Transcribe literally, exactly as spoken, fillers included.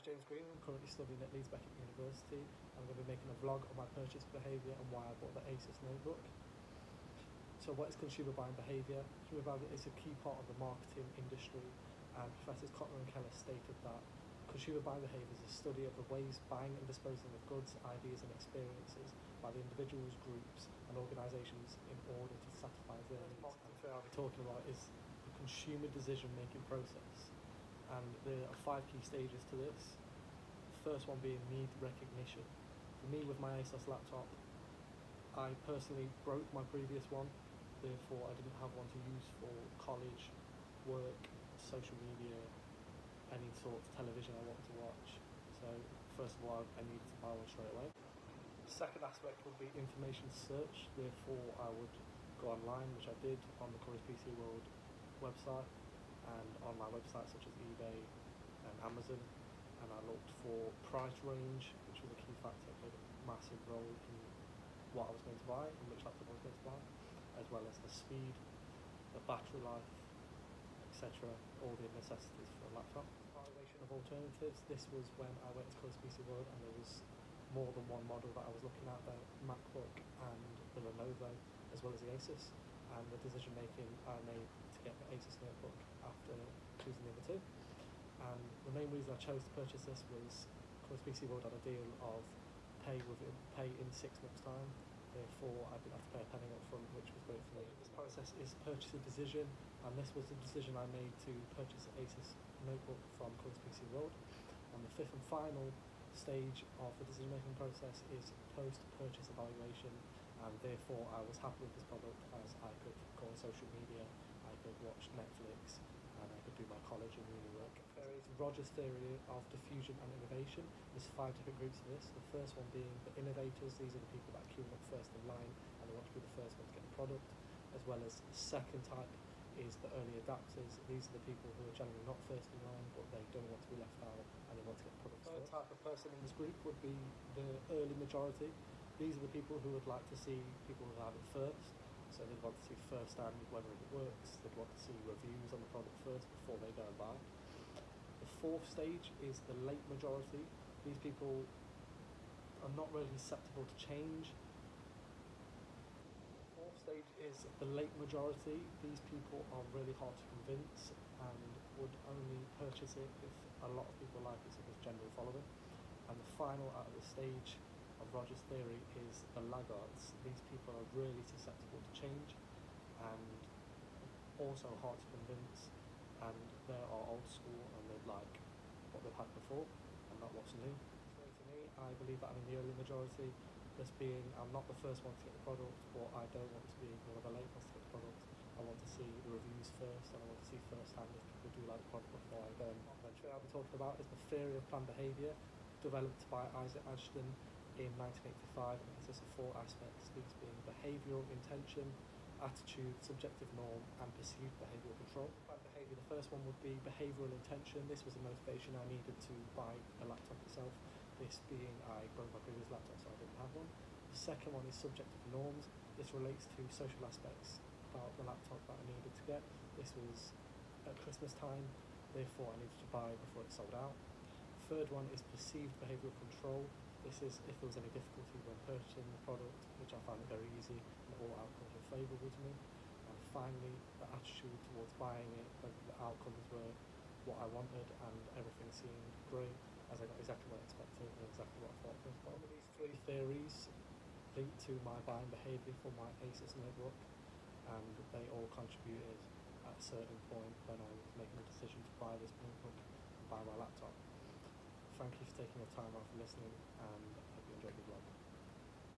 James Green. I'm currently studying at Leeds Beckett University. I'm going to be making a vlog on my purchase behaviour and why I bought the ASUS notebook. So what is consumer buying behaviour? Consumer buying is a key part of the marketing industry, and Professors Kotler and Keller stated that consumer buying behaviour is a study of the ways buying and disposing of goods, ideas and experiences by the individuals, groups and organisations in order to satisfy their needs. And I'll be talking about is the consumer decision making process. And there are five key stages to this. The first one being need recognition. For me, with my ASUS laptop, I personally broke my previous one, therefore I didn't have one to use for college, work, social media, any sort of television I wanted to watch. So first of all, I needed to buy one straight away. The second aspect would be information search. Therefore, I would go online, which I did on the Currys P C World website and on my websites such as eBay and Amazon, and I looked for price range, which was a key factor, played a massive role in what I was going to buy and which laptop I was going to buy, as well as the speed, the battery life, et cetera, all the necessities for a laptop. Evaluation of alternatives. This was when I went to Currys P C World and there was more than one model that I was looking at, the MacBook and the Lenovo, as well as the ASUS. And the decision making I made to get the ASUS notebook after choosing the other two. And the main reason I chose to purchase this was Currys P C World had a deal of pay within pay in six months' time. Therefore, I didn't have to pay a penny up front, which was great for me. This process is purchase a decision, and this was the decision I made to purchase the ASUS notebook from Currys P C World. And the fifth and final stage of the decision-making process is post-purchase evaluation, and therefore I was happy with this product as I could go on social media, I could watch Netflix, and I could do my college and uni work. There is Rogers' theory of diffusion and innovation. There's five different groups of this. The first one being the innovators. These are the people that are queuing up first in line and they want to be the first one to get the product. As well as the second type is the early adapters. These are the people who are generally not first in line, but they don't want to be left out and they want to get the product. The third type of person in this group would be the early majority. These are the people who would like to see people who have it first. So they'd want to see firsthand whether it works, they'd want to see reviews on the product first before they go and buy. The fourth stage is the late majority. These people are not really susceptible to change. The fourth stage is the late majority. These people are really hard to convince and would only purchase it if a lot of people like it, so there's general following. And the final out of the stage of Rogers' theory is the laggards. These people are really susceptible to change and also hard to convince, and they are old school and they like what they've had before and not what's new. So for me, I believe that I'm in the early majority, this being I'm not the first one to get the product, but I don't want to be one of the late ones to get the product. I want to see the reviews first and I want to see firsthand if people do like the product before I go. Eventually I'll be talking about is the theory of planned behaviour, developed by Isaac Ashton in nineteen eighty-five, and it consists of four aspects, these being behavioural intention, attitude, subjective norm and perceived behavioural control. Planned behaviour, the first one would be behavioural intention. This was the motivation I needed to buy the laptop itself, this being I broke my previous laptop so I didn't have one. The second one is subjective norms. This relates to social aspects about the laptop that I needed to get. This was at Christmas time, therefore I needed to buy before it sold out. The third one is perceived behavioural control. This is if there was any difficulty when purchasing the product, which I found it very easy and all outcomes were favourable to me. And finally, the attitude towards buying it, whether the outcomes were what I wanted and everything seemed great, as I got exactly what I expected and exactly what I thought was possible. All of these three theories link to my buying behaviour for my ASUS notebook, and they all contributed at a certain point when I was making a decision to buy this notebook and buy my laptop. Thank you for taking your time out for listening, and I hope you enjoyed the vlog.